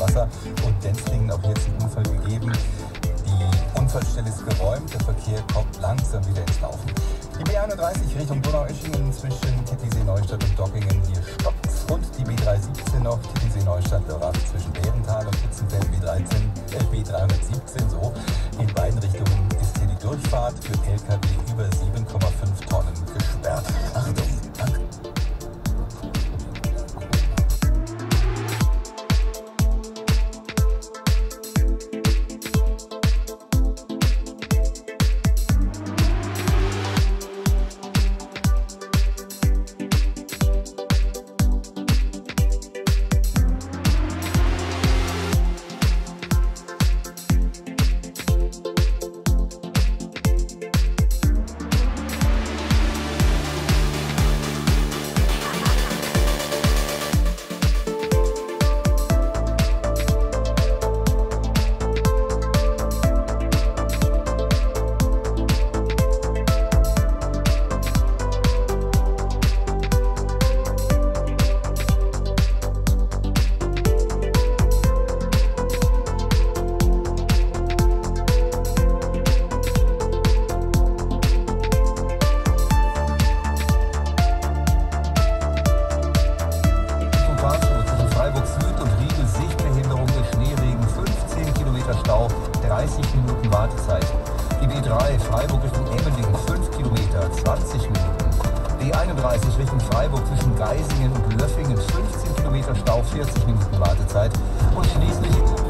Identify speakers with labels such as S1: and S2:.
S1: Wasser und Denzlingen auch jetzt einen Unfall gegeben. Die Unfallstelle ist geräumt, der Verkehr kommt langsam wieder ins Laufen. Die B31 Richtung Donaueschingen zwischen Titisee-Neustadt und Dockingen, hier stoppt. Und die B317 noch, Titisee-Neustadt-Lörrach zwischen Bärenthal und Hitzenfeld, B317 so. In beiden Richtungen ist hier die Durchfahrt für Lkw über 7,5 Tonnen gesperrt. Achtung, danke. Stau, 30 Minuten Wartezeit. Die B3 Freiburg Richtung Emmendingen 5 Kilometer, 20 Minuten. B31 Richtung Freiburg zwischen Geisingen und Löffingen 15 Kilometer Stau, 40 Minuten Wartezeit. Und schließlich